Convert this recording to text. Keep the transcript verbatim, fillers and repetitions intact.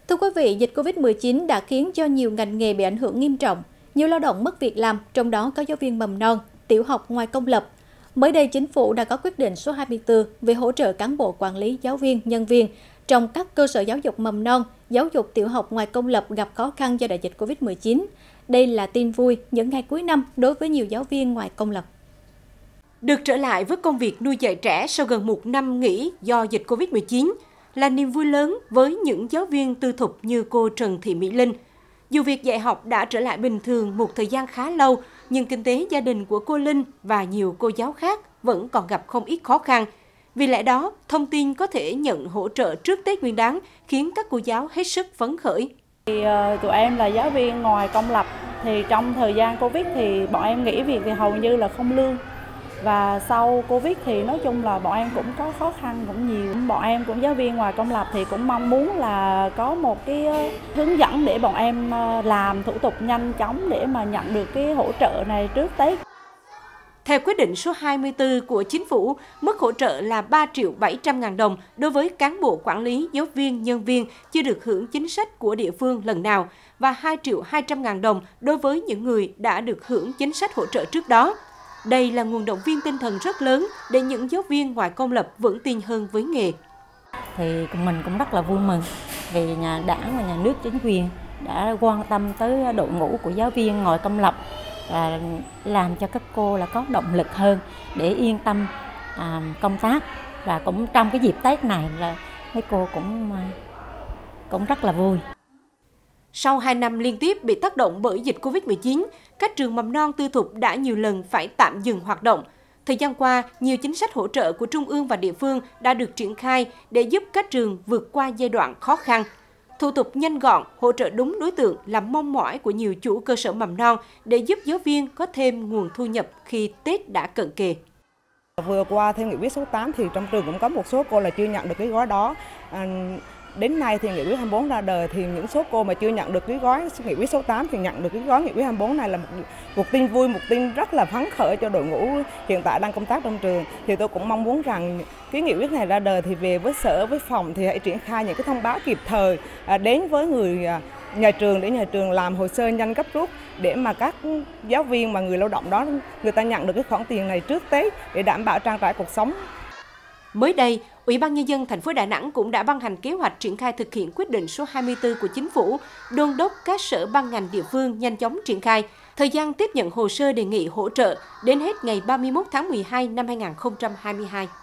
Thưa quý vị, dịch Covid mười chín đã khiến cho nhiều ngành nghề bị ảnh hưởng nghiêm trọng. Nhiều lao động mất việc làm, trong đó có giáo viên mầm non, tiểu học ngoài công lập. Mới đây, Chính phủ đã có quyết định số hai mươi tư về hỗ trợ cán bộ quản lý, giáo viên, nhân viên trong các cơ sở giáo dục mầm non, giáo dục tiểu học ngoài công lập gặp khó khăn do đại dịch Covid mười chín. Đây là tin vui những ngày cuối năm đối với nhiều giáo viên ngoài công lập. Được trở lại với công việc nuôi dạy trẻ sau gần một năm nghỉ do dịch Covid mười chín là niềm vui lớn với những giáo viên tư thục như cô Trần Thị Mỹ Linh. Dù việc dạy học đã trở lại bình thường một thời gian khá lâu, nhưng kinh tế gia đình của cô Linh và nhiều cô giáo khác vẫn còn gặp không ít khó khăn. Vì lẽ đó, thông tin có thể nhận hỗ trợ trước Tết Nguyên đán khiến các cô giáo hết sức phấn khởi. Thì, uh, tụi em là giáo viên ngoài công lập, thì trong thời gian Covid thì bọn em nghỉ việc thì hầu như là không lương. Và sau Covid thì nói chung là bọn em cũng có khó khăn cũng nhiều. Bọn em cũng giáo viên ngoài công lập thì cũng mong muốn là có một cái hướng dẫn để bọn em làm thủ tục nhanh chóng để mà nhận được cái hỗ trợ này trước Tết. Theo quyết định số hai mươi tư của Chính phủ, mức hỗ trợ là ba triệu bảy trăm ngàn đồng đối với cán bộ quản lý, giáo viên, nhân viên chưa được hưởng chính sách của địa phương lần nào và hai triệu hai trăm ngàn đồng đối với những người đã được hưởng chính sách hỗ trợ trước đó. Đây là nguồn động viên tinh thần rất lớn để những giáo viên ngoài công lập vững tin hơn với nghề. Thì mình cũng rất là vui mừng vì nhà Đảng và nhà nước chính quyền đã quan tâm tới đội ngũ của giáo viên ngoài công lập và làm cho các cô là có động lực hơn để yên tâm à, công tác. Và cũng trong cái dịp Tết này là mấy cô cũng cũng rất là vui. Sau hai năm liên tiếp bị tác động bởi dịch Covid mười chín, các trường mầm non tư thục đã nhiều lần phải tạm dừng hoạt động. Thời gian qua, nhiều chính sách hỗ trợ của Trung ương và địa phương đã được triển khai để giúp các trường vượt qua giai đoạn khó khăn. Thủ tục nhanh gọn, hỗ trợ đúng đối tượng là mong mỏi của nhiều chủ cơ sở mầm non để giúp giáo viên có thêm nguồn thu nhập khi Tết đã cận kề. Vừa qua theo nghị quyết số tám thì trong trường cũng có một số cô là chưa nhận được cái gói đó. À, Đến nay thì nghị quyết hai mươi bốn ra đời thì những số cô mà chưa nhận được cái gói nghị quyết số tám thì nhận được cái gói nghị quyết hai mươi bốn này là một, một tin vui, một tin rất là phấn khởi cho đội ngũ hiện tại đang công tác trong trường. Thì tôi cũng mong muốn rằng cái nghị quyết này ra đời thì về với sở, với phòng thì hãy triển khai những cái thông báo kịp thời đến với người nhà trường để nhà trường làm hồ sơ nhanh gấp rút để mà các giáo viên mà người lao động đó người ta nhận được cái khoản tiền này trước Tết để đảm bảo trang trải cuộc sống. Mới đây, Ủy ban Nhân dân thành phố Đà Nẵng cũng đã ban hành kế hoạch triển khai thực hiện quyết định số hai mươi tư của Chính phủ, đôn đốc các sở ban ngành địa phương nhanh chóng triển khai. Thời gian tiếp nhận hồ sơ đề nghị hỗ trợ đến hết ngày ba mươi mốt tháng mười hai năm hai nghìn không trăm hai mươi hai.